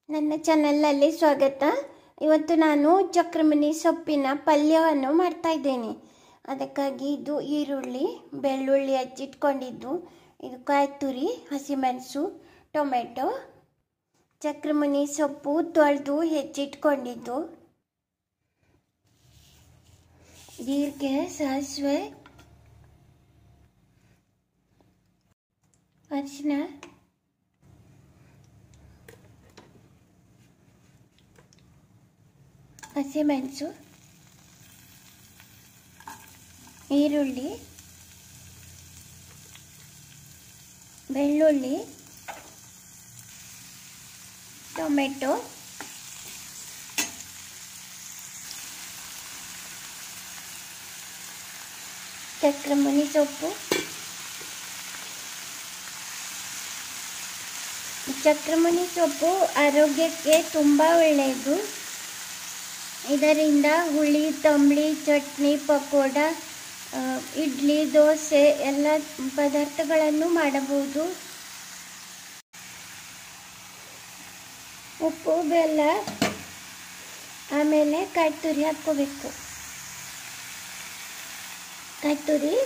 ನನ್ನ ಚಾನಲಲ್ಲಿ ಸ್ವಾಗತ. ಇವತ್ತು ನಾನು ಚಕ್ರಮಣಿ ಸೊಪ್ಪಿನ ಪಲ್ಯವನ್ನು ಮಾಡ್ತಾ ಇದ್ದೇನೆ. ಅದಕ್ಕಾಗಿ ಇದು ಈರುಳ್ಳಿ, ಬೆಳ್ಳುಳ್ಳಿ ಹಚ್ಚಿಟ್ಕೊಂಡಿದ್ದು, ಇದು ಕಾಯಿ ತುರಿ, ಹಸಿಮೆಣಸು, ಟೊಮೆಟೊ, ಚಕ್ರಮಣಿ ಸೊಪ್ಪು ತೊಳೆದು ಹೆಚ್ಚಿಟ್ಕೊಂಡಿದ್ದು, ಜೀರಿಗೆ, ಸಾಸಿವೆ, ಅರಿಶಿನ, ಹಸಿಮೆಣಸು, ಈರುಳ್ಳಿ, ಬೆಳ್ಳುಳ್ಳಿ, ಟೊಮೆಟೊ, ಚಕ್ರಮಣಿ ಸೊಪ್ಪು. ಚಕ್ರಮಣಿ ಸೊಪ್ಪು ಆರೋಗ್ಯಕ್ಕೆ ತುಂಬ ಒಳ್ಳೆಯದು. ಇದರಿಂದ ಹುಳಿ, ತಂಬಳಿ, ಚಟ್ನಿ, ಪಕೋಡ, ಇಡ್ಲಿ, ದೋಸೆ ಎಲ್ಲ ಪದಾರ್ಥಗಳನ್ನು ಮಾಡಬಹುದು. ಉಪ್ಪು, ಬೆಲ್ಲ, ಆಮೇಲೆ ಕಾಯಿ ತುರಿ ಹಾಕ್ಕೋಬೇಕು. ಕಾಯಿ ತುರಿ,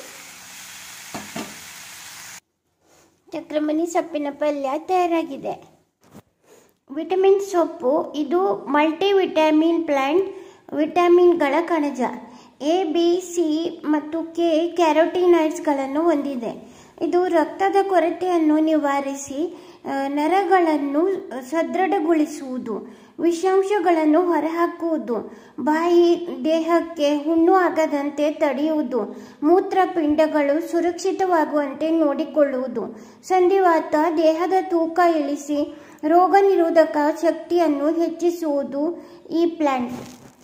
ಚಕ್ರಮಣಿ ಸೊಪ್ಪಿನ ಪಲ್ಯ ತಯಾರಾಗಿದೆ. ವಿಟಮಿನ್ ಸೊಪ್ಪು ಇದು ಮಲ್ಟಿ ವಿಟಮಿನ್ ಪ್ಲಾಂಟ್. ವಿಟಮಿನ್ಗಳ ಕಣಜ ಎ, ಬಿ, ಸಿ ಮತ್ತು ಕೆ ಕ್ಯಾರೋಟಿನಾಯ್ಡ್ಸ್ಗಳನ್ನು ಹೊಂದಿದೆ. ಇದು ರಕ್ತದ ಕೊರತೆಯನ್ನು ನಿವಾರಿಸಿ ನರಗಳನ್ನು ಸದೃಢಗೊಳಿಸುವುದು, ವಿಷಾಂಶಗಳನ್ನು ಹೊರಹಾಕುವುದು, ಬಾಯಿ ದೇಹಕ್ಕೆ ಹುಣ್ಣು ಆಗದಂತೆ ತಡೆಯುವುದು, ಮೂತ್ರಪಿಂಡಗಳು ಸುರಕ್ಷಿತವಾಗುವಂತೆ ನೋಡಿಕೊಳ್ಳುವುದು, ಸಂಧಿವಾತ, ದೇಹದ ತೂಕ ಇಳಿಸಿ ರೋಗ ನಿರೋಧಕ ಶಕ್ತಿಯನ್ನು ಹೆಚ್ಚಿಸುವುದು ಈ ಪ್ಲಾಂಟ್.